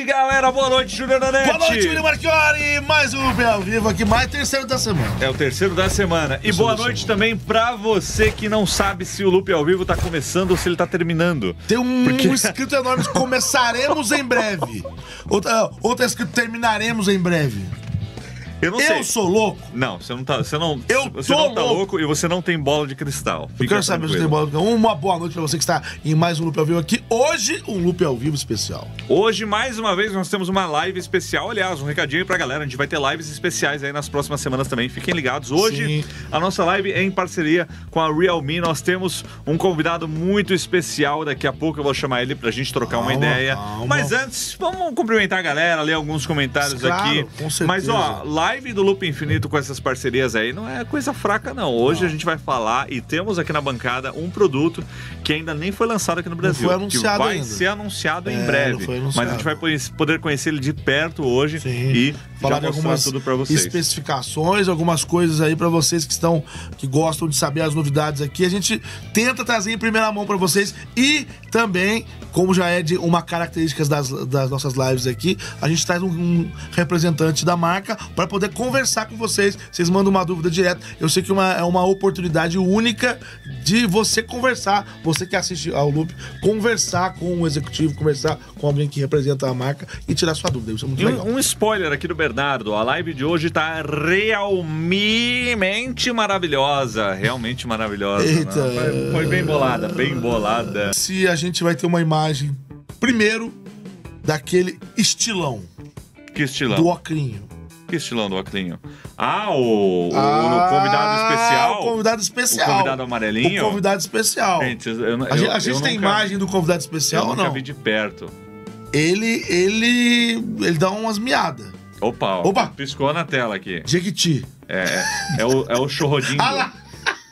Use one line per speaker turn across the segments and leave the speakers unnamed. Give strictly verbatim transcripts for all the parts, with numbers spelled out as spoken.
noite, galera. Boa noite, Júlio Nanete.
Boa noite, Júlio Marchiori. Mais um Loop ao Vivo aqui, mais terceiro da semana.
É o terceiro da semana. E boa noite também pra você que não sabe se o Loop ao Vivo tá começando ou se ele tá terminando.
Tem um,
Porque...
um escrito enorme, começaremos em breve. Outra, outra escrito, terminaremos em breve.
Eu não
eu
sei.
sou louco?
Não, você não tá. Você não,
eu
você
tô
não tá
louco.
louco e você não tem bola de cristal.
Eu
Fica
quero saber se tem bola de cristal. Uma boa noite pra você que está em mais um Loop ao Vivo aqui. Hoje, um Loop ao Vivo especial.
Hoje, mais uma vez, nós temos uma live especial. Aliás, um recadinho aí pra galera. A gente vai ter lives especiais aí nas próximas semanas também. Fiquem ligados. Hoje, Sim. a nossa live é em parceria com a Realme. Nós temos um convidado muito especial. Daqui a pouco eu vou chamar ele pra gente trocar
calma,
uma ideia.
Calma.
Mas antes, vamos cumprimentar a galera, ler alguns comentários
claro,
aqui.
Com certeza.
Mas, ó, live do Loop Infinito com essas parcerias aí não é coisa fraca, não. Hoje não. a gente vai falar e temos aqui na bancada um produto que ainda nem foi lançado aqui no Brasil.
Não foi anunciado
que vai
ainda.
ser anunciado
é,
em breve.
Não foi anunciado.
Mas a gente vai poder conhecer ele de perto hoje.
Sim.
E
falar
já
de
mostrar
algumas
tudo pra vocês.
especificações, algumas coisas aí pra vocês que estão, que gostam de saber as novidades aqui. A gente tenta trazer em primeira mão pra vocês e também, como já é de uma característica das, das nossas lives aqui, a gente traz um, um representante da marca pra poder conversar com vocês. Vocês mandam uma dúvida direto. Eu sei que uma, é uma oportunidade única de você conversar, você que assiste ao Loop, conversar com um executivo, conversar com alguém que representa a marca e tirar sua dúvida. Isso é muito
e
legal.
Um, um spoiler aqui do Bernardo. A live de hoje tá realmente maravilhosa. Realmente maravilhosa.
Eita.
Foi, foi bem bolada, bem bolada.
Se a gente vai ter uma imagem, primeiro, daquele estilão.
Que estilão?
Do ocrinho.
Que estilão do oclinho? Ah, o, o,
ah,
o convidado especial?
O convidado especial.
O convidado amarelinho?
O convidado especial.
Gente, eu, eu,
a gente, a gente
eu
tem
nunca,
imagem do convidado especial ou não?
Eu nunca vi de perto.
Ele, ele, ele dá umas miadas.
Opa, ó,
Opa,
piscou na tela aqui.
Jequiti.
É, é, é o, é o chorrodinho.
Ah lá.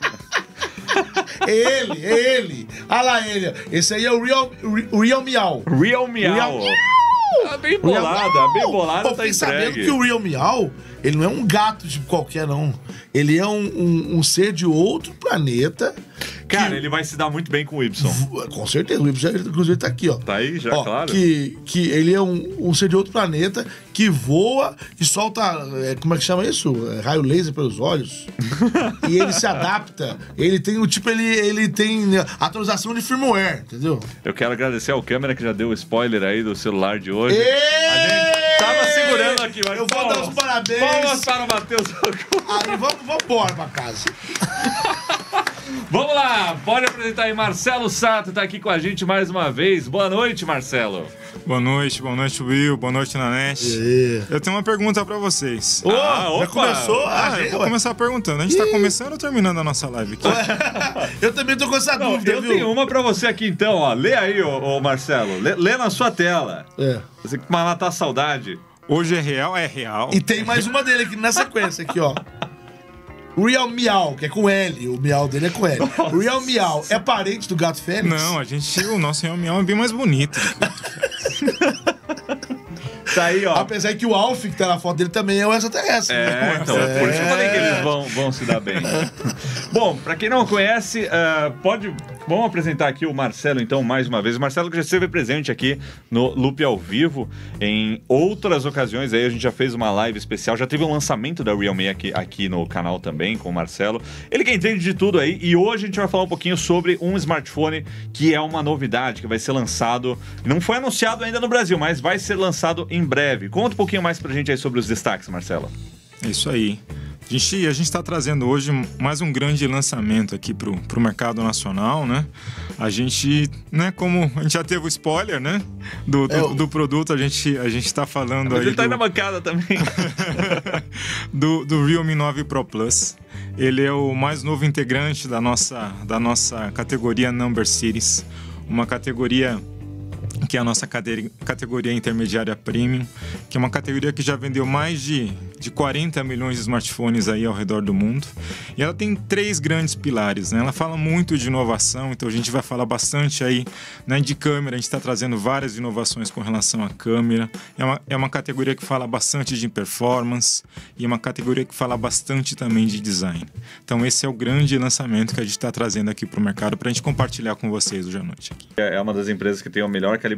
ele, ele. Ah lá ele. Esse aí é o Real, Real Meow.
Real Meow. Real Meow. Ah, bem bolada, bem bolada,
Pô,
tá
fiquei
entregue.
sabendo que o Real Meow, ele não é um gato tipo qualquer, não. Ele é um, um, um ser de outro planeta.
Cara,
que...
ele vai se dar muito bem com o Y.
Com certeza, o Y, inclusive, tá aqui, ó.
Tá aí já,
ó,
claro.
Que, que ele é um, um ser de outro planeta que voa e solta, é, como é que chama isso? É, raio laser pelos olhos. E ele se adapta. Ele tem o tipo, ele, ele tem atualização de firmware, entendeu?
Eu quero agradecer ao câmera que já deu o spoiler aí do celular de hoje.
E...
A gente tava segurando aqui, mas
eu vou
palmas,
dar os parabéns.
Palmas para o Matheus.
Aí vamos, vamos embora pra casa.
Vamos lá, pode apresentar aí, Marcelo Sato tá aqui com a gente mais uma vez. Boa noite, Marcelo.
Boa noite, boa noite, Will, boa noite, Nanete.
Yeah.
Eu tenho uma pergunta pra vocês.
Oh,
ah,
já começou?
Ah,
Ah,
eu vou começar perguntando. A gente tá começando ou terminando a nossa live aqui?
Eu também tô com essa
Não,
dúvida,
eu
viu?
tenho uma pra você aqui então, ó. Lê aí, ô, ô Marcelo. Lê, lê na sua tela.
É.
Você que matar a saudade.
Hoje é real? É real.
E tem mais uma dele aqui na sequência, aqui, ó. Real Meow, que é com L. O Meow dele é com L. Nossa. Real Meow é parente do Gato Fênix?
Não, a gente... O nosso Real Meow é bem mais bonito.
Tá aí, ó.
Apesar que o Alf, que tá na foto dele, também é o extraterrestre.
É,
né?
então,
é.
por isso que eu falei que eles vão, vão se dar bem. Bom, pra quem não conhece, uh, pode... Vamos apresentar aqui o Marcelo, então, mais uma vez. O Marcelo que já esteve presente aqui no Loop ao Vivo em outras ocasiões. Aí a gente já fez uma live especial. Já teve um lançamento da Realme aqui, aqui no canal também, com o Marcelo. Ele que entende de tudo aí. E hoje a gente vai falar um pouquinho sobre um smartphone que é uma novidade, que vai ser lançado... Não foi anunciado ainda no Brasil, mas vai ser lançado em breve. Conta um pouquinho mais pra gente aí sobre os destaques, Marcelo.
É isso aí. A gente a está trazendo hoje mais um grande lançamento aqui para o mercado nacional, né? A gente, né, como a gente já teve o spoiler, né, do, do, do produto, a gente a gente está falando
Mas
aí
ele tá
do,
aí na bancada também.
do, do Realme nove Pro Plus. Ele é o mais novo integrante da nossa, da nossa categoria Number Series, uma categoria que é a nossa categoria intermediária premium, que é uma categoria que já vendeu mais de, de quarenta milhões de smartphones aí ao redor do mundo. E ela tem três grandes pilares, né? Ela fala muito de inovação, então a gente vai falar bastante aí, né, de câmera. A gente está trazendo várias inovações com relação à câmera. É uma, é uma categoria que fala bastante de performance e é uma categoria que fala bastante também de design. Então esse é o grande lançamento que a gente está trazendo aqui para o mercado para a gente compartilhar com vocês hoje à noite.
É uma das empresas que tem a melhor calibração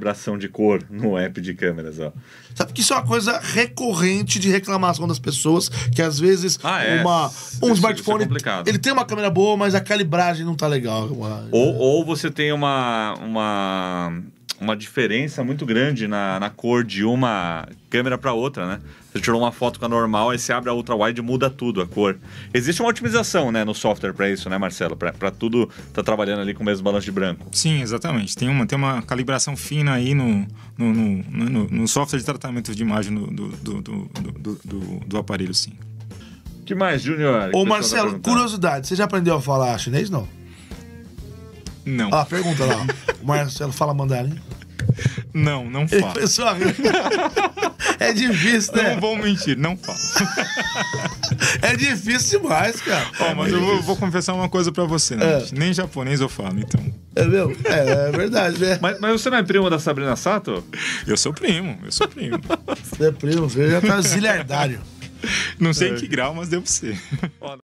calibração de cor no app de câmeras, ó.
Sabe que isso é uma coisa recorrente de reclamação das pessoas, que às vezes
Ah, é?
uma,
Isso-
um
isso é
smartphone,
complicado.
ele tem uma câmera boa, mas a calibragem não tá legal.
Ou, ou você tem uma, uma, uma diferença muito grande na, na cor de uma câmera para outra, né? Você tirou uma foto com a normal, aí você abre a ultra-wide e muda tudo, a cor. Existe uma otimização, né, no software para isso, né, Marcelo? Para tudo tá trabalhando ali com o mesmo balanço de branco.
Sim, exatamente. Tem uma, tem uma calibração fina aí no, no, no, no, no software de tratamento de imagem do, do, do, do, do, do, do aparelho, sim.
O que mais, Júnior?
Ô, Marcelo, curiosidade, você já aprendeu a falar chinês, não?
Não.
Ah, pergunta lá. O Marcelo fala mandarim?
Não, não
Ele
falo.
pensou a rir. É difícil, né?
Não vou mentir, não falo.
É difícil demais, cara.
Ó, mas eu vou, vou confessar uma coisa pra você, né?
É.
Nem japonês eu falo, então.
É meu? É, é verdade, né?
Mas, mas você não é primo da Sabrina Sato?
Eu sou primo, eu sou primo.
Você é primo, você já tá zilhardário.
Não sei em que grau, mas devo ser.